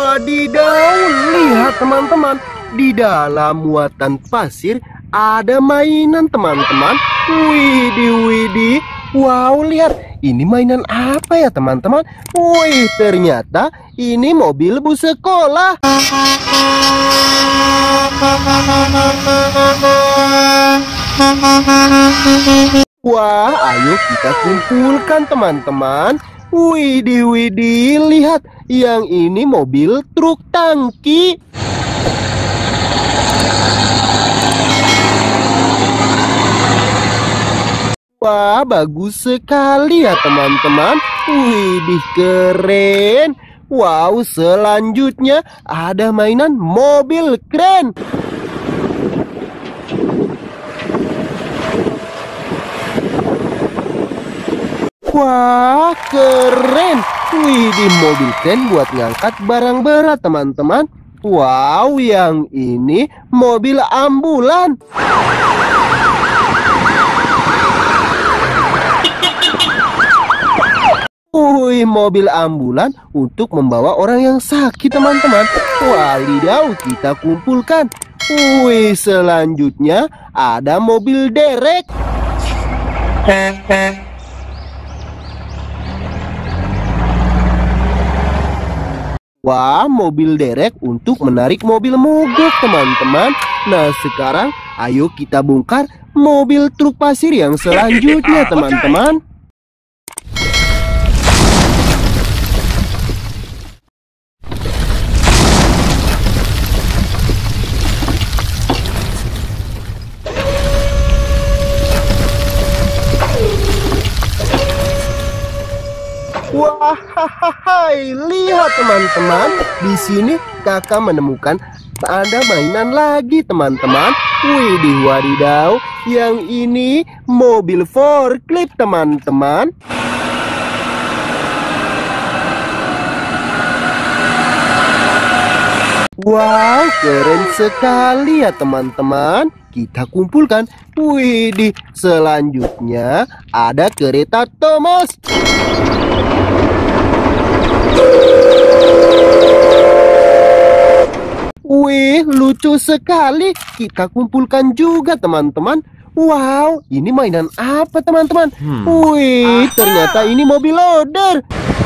Wadidaw, lihat teman-teman, di dalam muatan pasir ada mainan teman-teman. Widih, widih. Wow, lihat, ini mainan apa ya teman-teman? Wih, ternyata ini mobil bus sekolah. Wah, ayo kita kumpulkan teman-teman. Widih, widih, lihat, yang ini mobil truk tangki. Wah, bagus sekali ya teman-teman. Widih, keren. Wow, selanjutnya ada mainan mobil keren. Wah, keren. Widih, mobil keren buat ngangkat barang berat teman-teman. Wow, yang ini mobil ambulan. Wih, mobil ambulan untuk membawa orang yang sakit teman-teman. Wadidaw, kita kumpulkan. Wih, selanjutnya ada mobil derek. Wah, mobil derek untuk menarik mobil mogok teman-teman. Nah, sekarang ayo kita bongkar mobil truk pasir yang selanjutnya teman-teman. Wah, lihat teman-teman, di sini kakak menemukan ada mainan lagi teman-teman. Widih, wadidaw, yang ini mobil forklift teman-teman. Wow, keren sekali ya teman-teman. Kita kumpulkan. Widih, selanjutnya ada kereta Thomas. Wih, lucu sekali. Kita kumpulkan juga teman-teman. Wow, ini mainan apa teman-teman? Wih, ternyata ini mobil loader.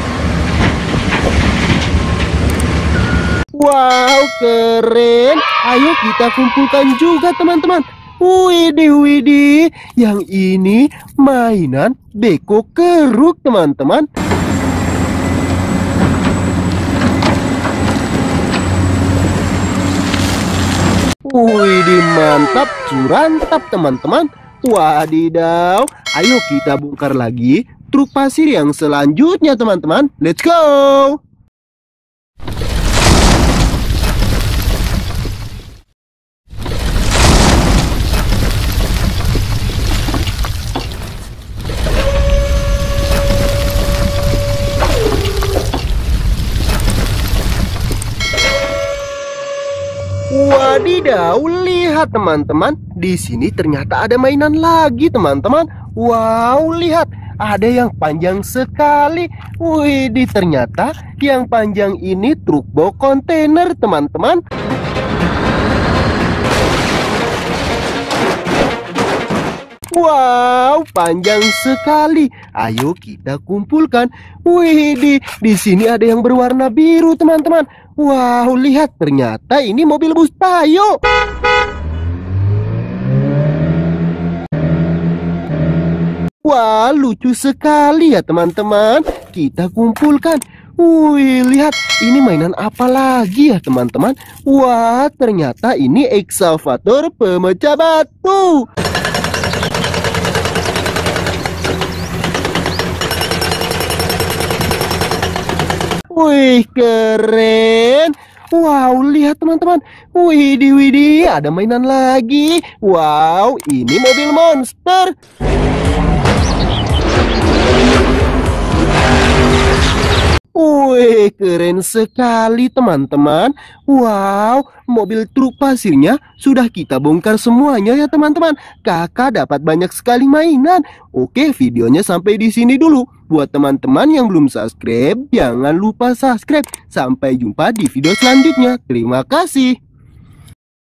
Wow, keren. Ayo kita kumpulkan juga teman-teman. Widih, widih. Yang ini mainan beko keruk teman-teman. Widih, mantap, curantap teman-teman. Wadidaw, ayo kita bongkar lagi truk pasir yang selanjutnya teman-teman. Let's go. Wadidaw, lihat teman-teman, di sini ternyata ada mainan lagi teman-teman. Wow, lihat, ada yang panjang sekali. Widih, ternyata yang panjang ini truk bawa kontainer teman-teman. Wow, panjang sekali. Ayo kita kumpulkan. Widih, di sini ada yang berwarna biru teman-teman. Wow, lihat, ternyata ini mobil bus Tayo. Wah, lucu sekali ya teman-teman. Kita kumpulkan. Wih, lihat, ini mainan apa lagi ya teman-teman? Wah, ternyata ini ekskavator pemecah batu. Wih, keren. Wow, lihat teman-teman. Widih, widih, ada mainan lagi. Wow, ini mobil monster. Wih, keren sekali teman-teman. Wow, mobil truk pasirnya sudah kita bongkar semuanya ya teman-teman. Kakak dapat banyak sekali mainan. Oke, videonya sampai di sini dulu. Buat teman-teman yang belum subscribe, jangan lupa subscribe. Sampai jumpa di video selanjutnya. Terima kasih.